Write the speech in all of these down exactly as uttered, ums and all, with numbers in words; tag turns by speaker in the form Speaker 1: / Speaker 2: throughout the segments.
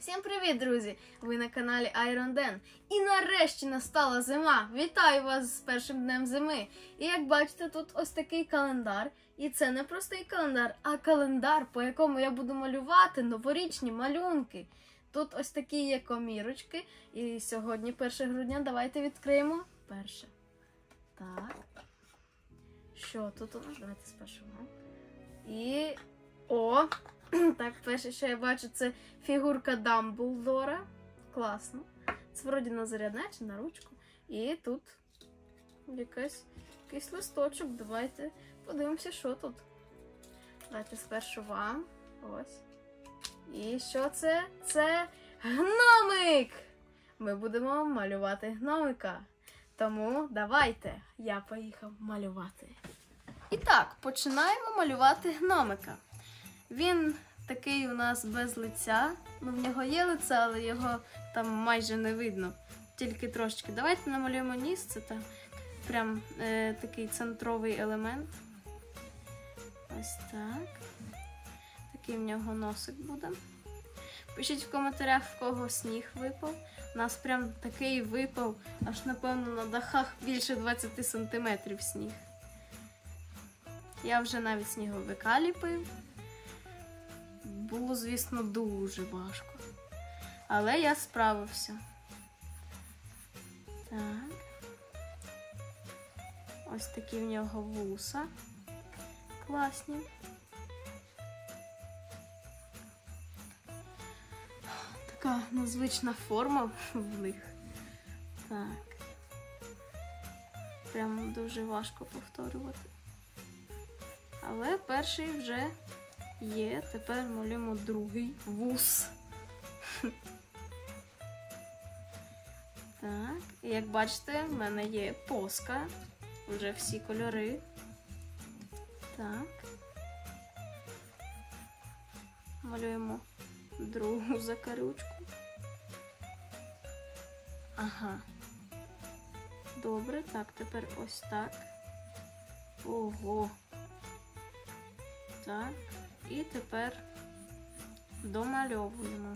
Speaker 1: Всім привіт, друзі! Ви на каналі Iron Den. І нарешті настала зима! Вітаю вас з першим днем зими! І як бачите, тут ось такий календар. І це не простий календар, а календар, по якому я буду малювати новорічні малюнки. Тут ось такі є комірочки. І сьогодні, перше грудня, давайте відкриємо перше. Так. Що тут у нас? Давайте спершу. І... О! Так, перше, що я бачу, це фігурка Дамблдора. Класно. Це вроді на зарядне чи на ручку. І тут якась, якийсь листочок. Давайте подивимося, що тут. Давайте спершу вам. Ось. І що це? Це гномик! Ми будемо малювати гномика. Тому давайте, я поїхав малювати. І так, починаємо малювати гномика. Він такий у нас без лиця. Ну, в нього є лице, але його там майже не видно. Тільки трошечки. Давайте намалюємо ніс. Це там прям е, такий центровий елемент. Ось так. Такий в нього носик буде. Пишіть в коментарях, в кого сніг випав. У нас прям такий випав, аж, напевно, на дахах більше двадцяти сантиметрів сніг. Я вже навіть сніговика ліпив. Було, звісно, дуже важко. Але я справився. Так. Ось такі в нього вуса. Класні. Така незвична форма в них. Так. Прямо дуже важко повторювати. Але перший вже є. Тепер малюємо другий вус. Так, і як бачите, в мене є поска. Вже всі кольори. Так. Малюємо другу закарючку. Ага. Добре, так, тепер ось так. Ого. Так. І тепер домальовуємо.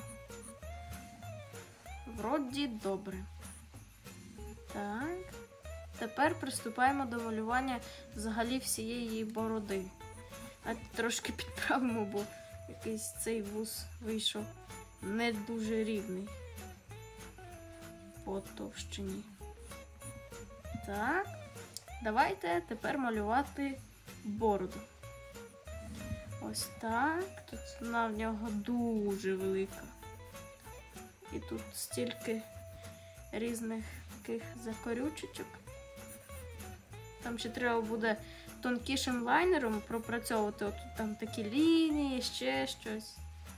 Speaker 1: Вроді добре. Так. Тепер приступаємо до малювання взагалі всієї її бороди. А трошки підправимо, бо якийсь цей вус вийшов не дуже рівний по товщині. Так. Давайте тепер малювати бороду. Ось так. Тут вона в нього дуже велика. І тут стільки різних таких закорючечок. Там ще треба буде тонкішим лайнером пропрацьовувати. От тут там такі лінії, ще щось.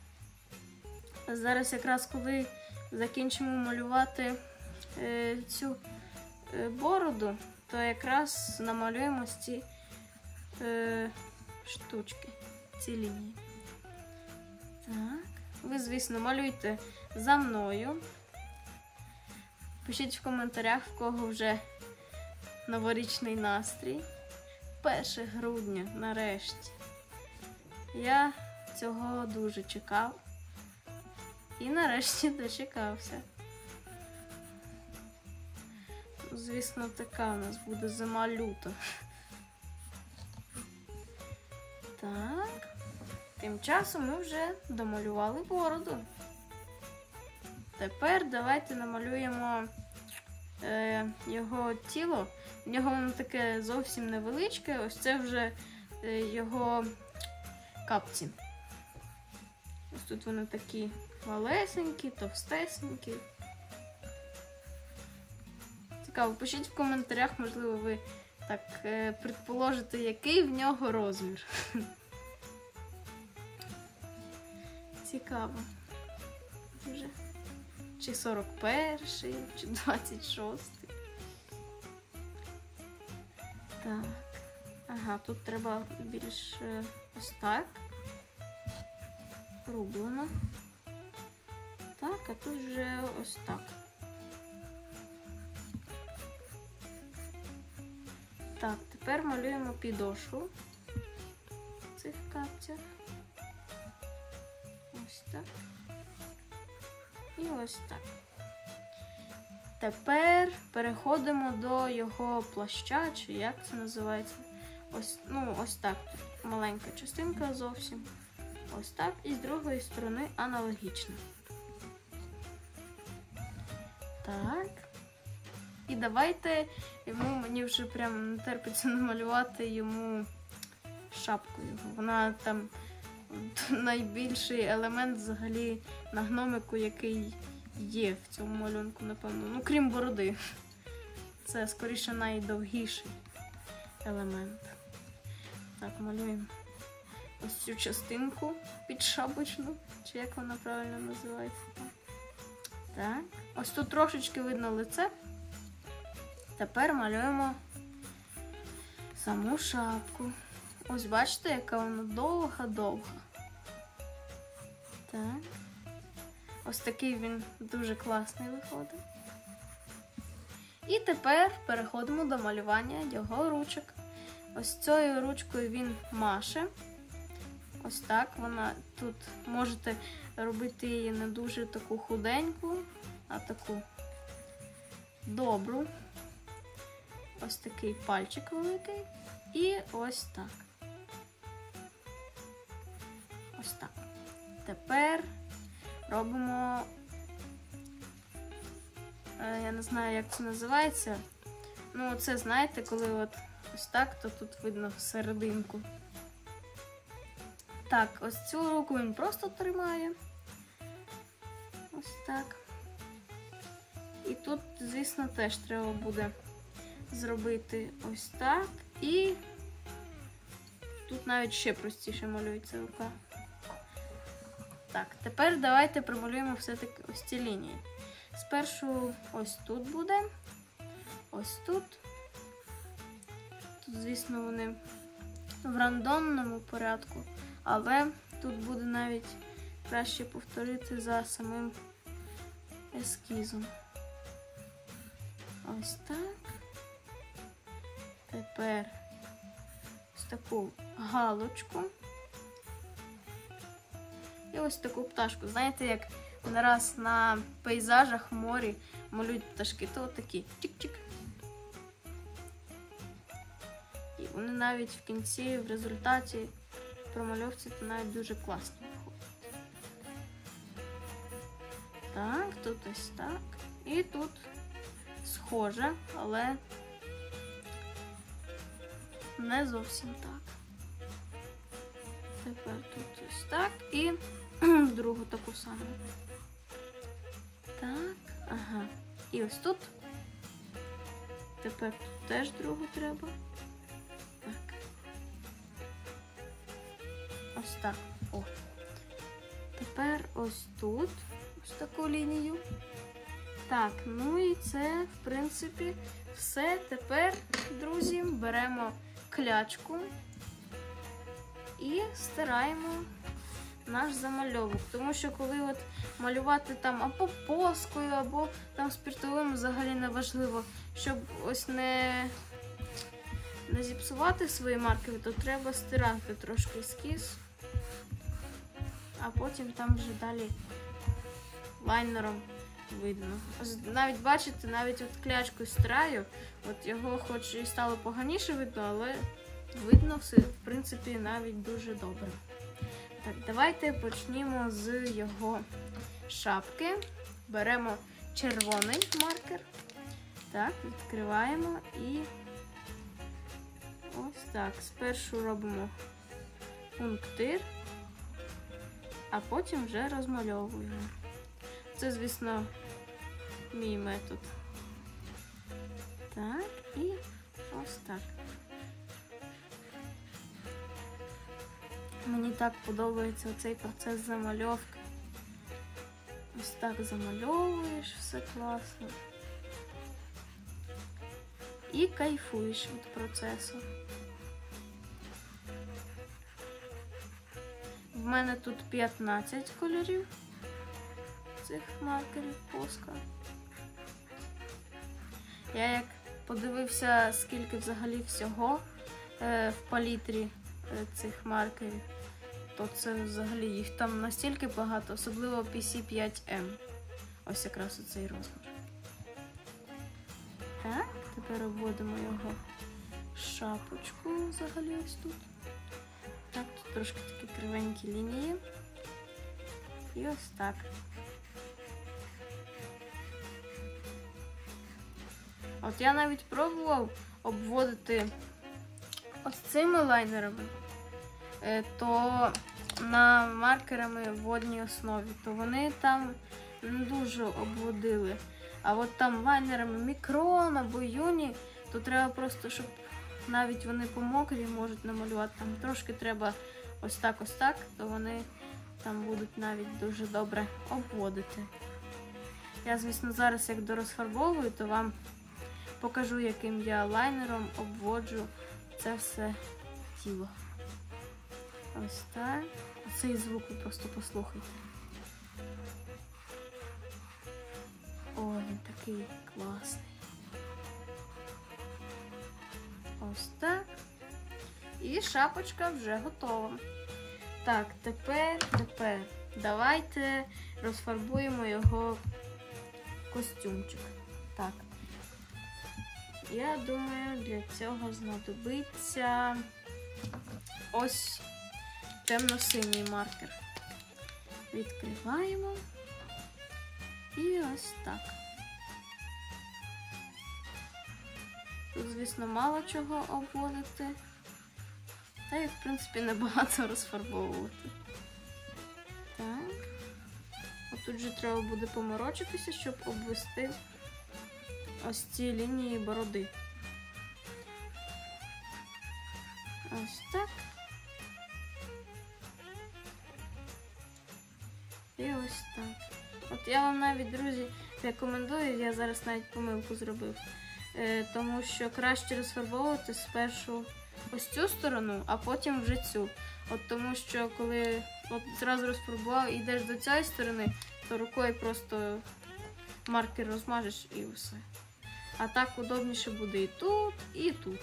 Speaker 1: Зараз якраз коли закінчимо малювати е, цю е, бороду, то якраз намалюємо ці е, штучки. Ці лінії. Так. Ви, звісно, малюйте за мною. Пишіть в коментарях, в кого вже новорічний настрій. перше грудня, нарешті. Я цього дуже чекав. І нарешті дочекався. Звісно, така у нас буде зима люта. Так. Тим часом ми вже домалювали бороду. Тепер давайте намалюємо е, його тіло. В нього воно таке зовсім невеличке. Ось це вже е, його капці. Ось тут вони такі малесенькі, товстесенькі. Цікаво, пишіть в коментарях, можливо, ви так е, предположите, який в нього розмір. Цікаво. Вже. Чи сорок перший, чи двадцять шостий. Так. Ага, тут треба більш ось так. Рублено. Так, а тут вже ось так. Так, тепер малюємо підошву цих капцях. Ось так. І ось так. Тепер переходимо до його плаща, чи як це називається. Ось, ну, ось так. Маленька частинка зовсім. Ось так. І з другої сторони аналогічно. Так. І давайте йому, мені вже прям не терпиться намалювати йому шапку його. Вона там найбільший елемент взагалі на гномику, який є в цьому малюнку, напевно. Ну, крім бороди. Це, скоріше, найдовгіший елемент. Так, малюємо ось цю частинку підшапочну, чи як вона правильно називається. Так. Ось тут трошечки видно лице. Тепер малюємо саму шапку. Ось бачите, яка вона довга-довга. Так. Ось такий він дуже класний виходить. І тепер переходимо до малювання його ручок. Ось цією ручкою він маше. Ось так. Вона тут можете робити її не дуже таку худеньку, а таку добру. Ось такий пальчик великий. І ось так. Ось так. Тепер робимо, я не знаю, як це називається. Ну, це, знаєте, коли от ось так, то тут видно серединку. Так, ось цю руку він просто тримає. Ось так. І тут, звісно, теж треба буде зробити ось так. І тут навіть ще простіше малюється рука. Так, тепер давайте промалюємо все-таки ось ці лінії. Спершу ось тут буде, ось тут. Тут, звісно, вони в рандомному порядку, але тут буде навіть краще повторити за самим ескізом. Ось так. Тепер ось таку галочку. І ось таку пташку. Знаєте, як не раз на пейзажах в морі малюють пташки, то такі чик-чик. І вони навіть в кінці, в результаті промальовці, то навіть дуже класно виходять. Так, тут ось так. І тут схоже, але не зовсім так. Тепер тут ось так і другу таку саму. Так, ага. І ось тут. Тепер тут теж другу треба. Так. Ось так. О. Тепер ось тут ось таку лінію. Так, ну і це, в принципі, все. Тепер, друзі, беремо клячку і стираємо наш замальовок. Тому що коли от малювати там або поскою, або там спиртовим, взагалі не важливо, щоб ось не, не зіпсувати свої маркери, то треба стирати трошки ескіз, а потім там вже далі лайнером видно. Ось навіть бачите, навіть от клячку стираю, от його хоч і стало поганіше видно, але видно все, в принципі, навіть дуже добре. Так, давайте почнімо з його шапки. Беремо червоний маркер. Так, відкриваємо і ось так. Спершу робимо пунктир, а потім вже розмальовуємо. Це, звісно, мій метод. Так, і ось так. Мені так подобається цей процес замальовки. Ось так замальовуєш, все класно. І кайфуєш від процесу. В мене тут п'ятнадцять кольорів цих маркерів Posca. Я як подивився, скільки взагалі всього е, в палітрі е, цих маркерів, то це взагалі їх там настільки багато, особливо пі сі п'ять ем. ось якраз оцей розмір. Так, тепер обводимо його шапочку взагалі ось тут. Так, тут трошки такі кривенькі лінії. І ось так. От я навіть пробував обводити ось цими лайнерами, то на маркерами в водній основі, то вони там не дуже обводили. А от там лайнерами мікрон або юні, то треба просто, щоб навіть вони помокрі можуть намалювати. Там трошки треба ось так, ось так, то вони там будуть навіть дуже добре обводити. Я, звісно, зараз як дорозфарбовую, то вам покажу, яким я лайнером обводжу це все тіло. Ось так. Цей звук ви просто послухайте. О, він такий класний. Ось так. І шапочка вже готова. Так, тепер, тепер давайте розфарбуємо його костюмчик. Так. Я думаю, для цього знадобиться ось темно-синій маркер. Відкриваємо. І ось так. Тут, звісно, мало чого обводити. Та й, в принципі, небагато розфарбовувати. Так. А тут же треба буде поморочитися, щоб обвести ось ці лінії бороди. Ось так. І ось так. От я вам навіть, друзі, рекомендую, я зараз навіть помилку зробив, е, тому що краще розфарбовувати спершу ось цю сторону, а потім вже цю. От тому що коли от зразу розфарбував і йдеш до цієї сторони, то рукою просто маркер розмажеш і все. А так удобніше буде і тут, і тут.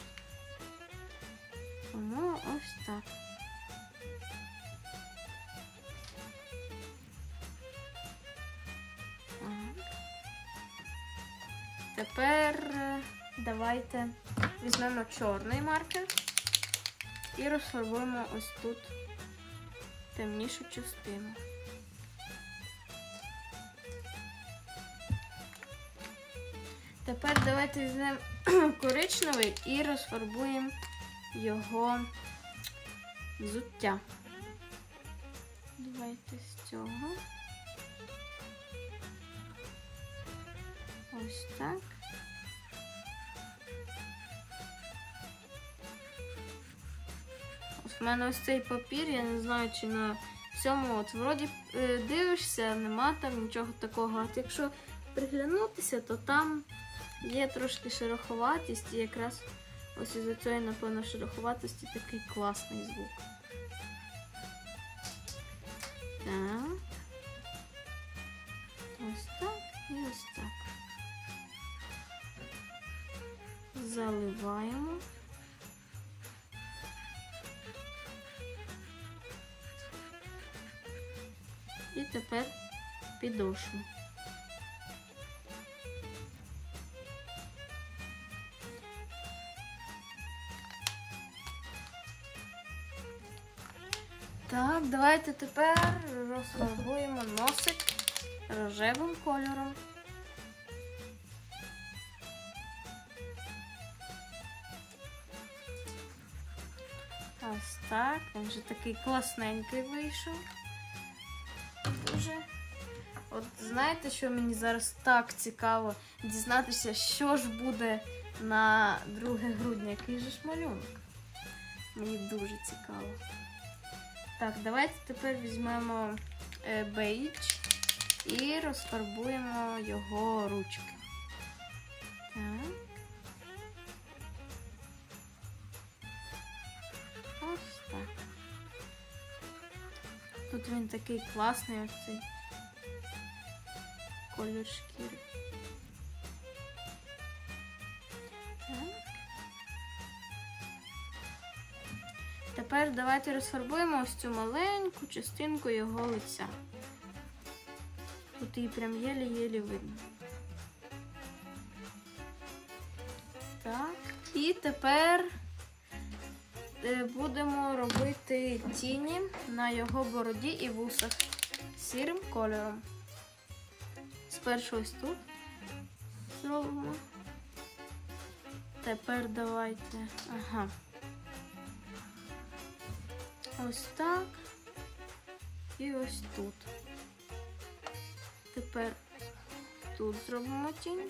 Speaker 1: Тому ось так. Тепер давайте візьмемо чорний маркер і розфарбуємо ось тут темнішу частину. Тепер давайте візьмемо коричневий і розфарбуємо його взуття. Давайте з цього. Ось так. Ось в мене ось цей папір, я не знаю, чи на цьому, от вроді дивишся, нема там нічого такого. От якщо приглянутися, то там є трошки шероховатість, і якраз ось із-за цієї, напевно, шероховатості такий класний звук. Так. Ось так і ось так. Заливаємо. І тепер підошву. Так, давайте тепер розфарбуємо носик рожевим кольором. Ось так, він вже такий класненький вийшов. Дуже. От знаєте, що мені зараз так цікаво дізнатися, що ж буде на друге грудня, який же ж малюнок. Мені дуже цікаво. Так, давайте тепер візьмемо е, бейдж і розфарбуємо його ручки. Так. Ось так. Тут він такий класний, ось цей колір шкіри. Так. Тепер давайте розфарбуємо ось цю маленьку частинку його лиця. Тут її прям єлі-єлі видно. Так, і тепер будемо робити тіні на його бороді і вусах сірим кольором. Спершу ось тут зробимо. Тепер давайте, ага, ось так і ось тут. Тепер тут зробимо тінь.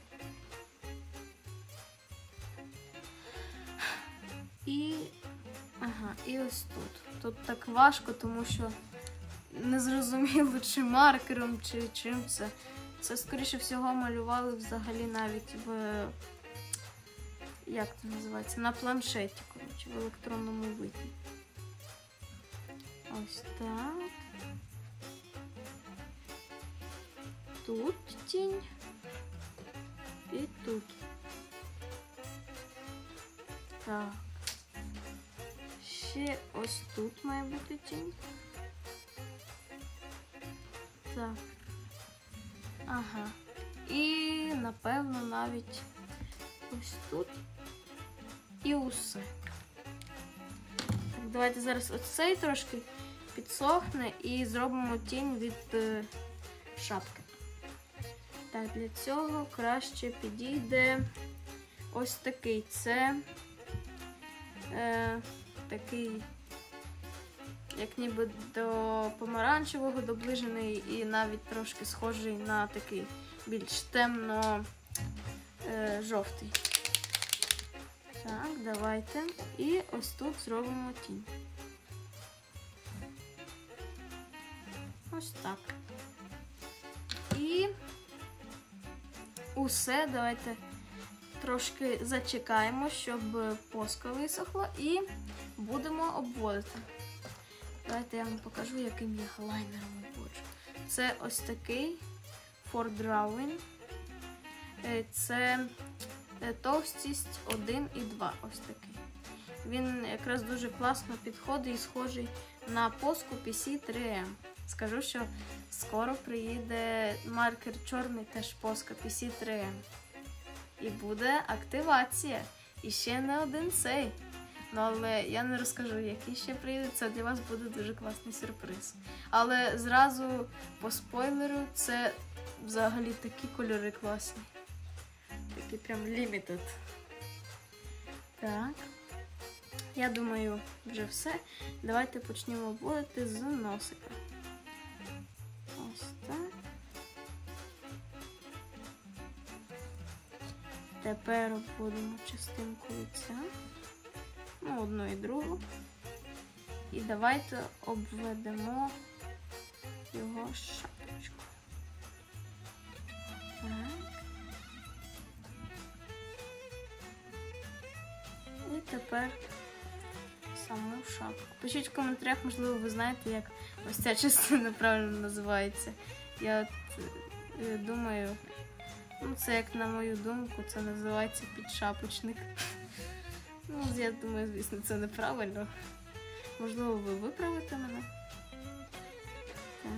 Speaker 1: І, ага, і ось тут. Тут так важко, тому що не зрозуміло, чи маркером, чи чим це. Це, скоріше всього, малювали взагалі навіть в, як це називається, на планшеті, коротше, в електронному виді. Ось так. Тут тінь. І тут. Так. Ще ось тут має бути тінь. Так. Ага. І, напевно, навіть ось тут. І усе. Так, давайте зараз оцей трошки підсохне і зробимо тінь від е, шапки. Так, для цього краще підійде ось такий. Це е, такий, як ніби до помаранчевого доближений і навіть трошки схожий на такий більш темно-жовтий. Е, так, давайте. І ось тут зробимо тінь. Ось так. І усе, давайте трошки зачекаємо, щоб поска висохла, і будемо обводити. Давайте я вам покажу, яким я лайнером обводжу. Це ось такий For Drawing. Це товстість один і два. Ось такий. Він якраз дуже класно підходить і схожий на поску пі сі три ем. Скажу, що скоро приїде маркер чорний, теж поска пі сі три ем. І буде активація. І ще не один цей. Ну, але я не розкажу, який ще приїде. Це для вас буде дуже класний сюрприз. Але зразу по спойлеру, це взагалі такі кольори класні. Такі прям limited. Так. Я думаю, вже все. Давайте почнемо обводити з носика. Ось так. Тепер обводимо частинку лиця. Ну, одну і другу. І давайте обведемо його шапочку. Так. І тепер саму шапку. Пишіть в коментарях, можливо, ви знаєте, як ось ця частина правильно називається. Я от е, думаю, ну це як на мою думку, це називається підшапочник. Ну, я думаю, звісно, це неправильно. Можливо, ви виправите мене. Так.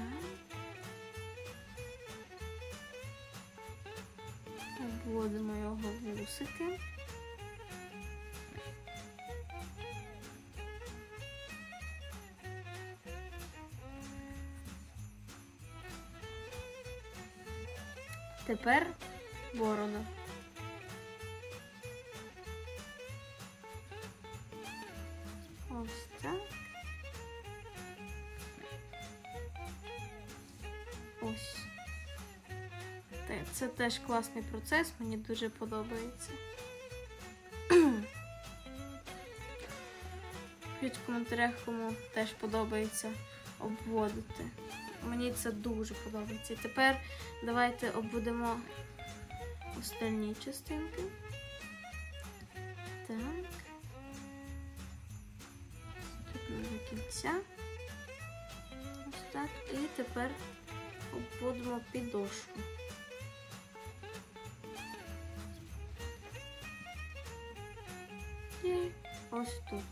Speaker 1: Обводимо його вусики. Тепер бороду. Ось так. Ось. Це теж класний процес, мені дуже подобається. Пишіть в коментарях, кому теж подобається обводити. Мені це дуже подобається. І тепер давайте обведемо остальні частинки. Так. Тут до кінця. Ось так. І тепер обводимо підошву. І ось тут.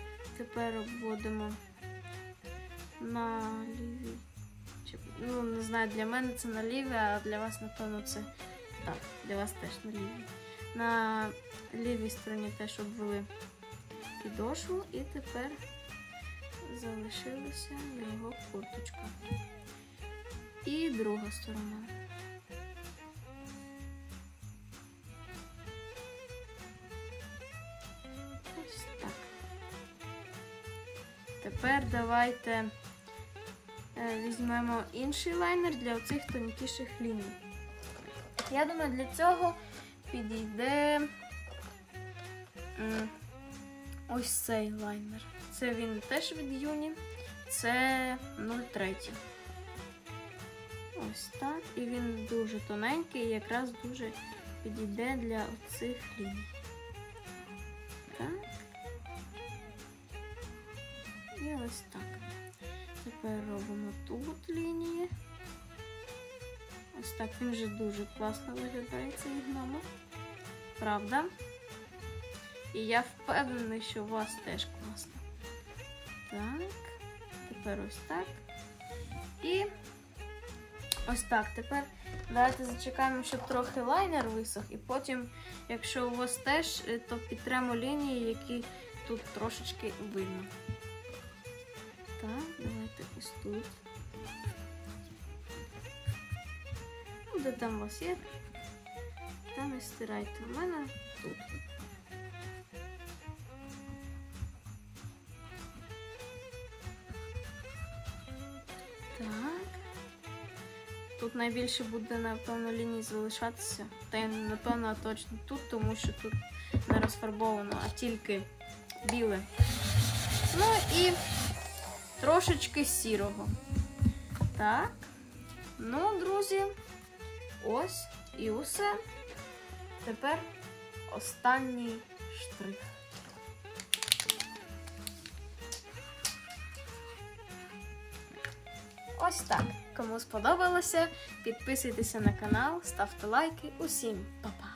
Speaker 1: Тепер обводимо на лівій, ну не знаю. знаю, для мене це на лівій, а для вас, напевно, це так, для вас теж на лівій. На лівій стороні теж обвели підошву і тепер залишилася його курточка. І друга сторона. Ось так. Тепер давайте візьмемо інший лайнер для оцих тонкіших ліній. Я думаю, для цього підійде ось цей лайнер. Це він теж від Юні. Це нуль три. Ось так. І він дуже тоненький і якраз дуже підійде для оцих ліній. Так. І ось так. Тепер робимо тут лінії. Ось так, він вже дуже класно виглядає, цей гномик. Правда? І я впевнений, що у вас теж класно. Так, тепер ось так. І ось так. Тепер давайте зачекаємо, щоб трохи лайнер висох. І потім, якщо у вас теж, то підтремо лінії, які тут трошечки видно. Так, давайте ось тут. Ну, де там у вас є, там і стирайте. У мене тут. Так. Тут найбільше буде, напевно, ліній залишатися. Та й, напевно, точно тут, тому що тут не розфарбовано, а тільки біле. Ну і трошечки сірого. Так. Ну, друзі, ось і усе. Тепер останній штрих. Ось так. Кому сподобалося, підписуйтеся на канал, ставте лайки. Усім па-па!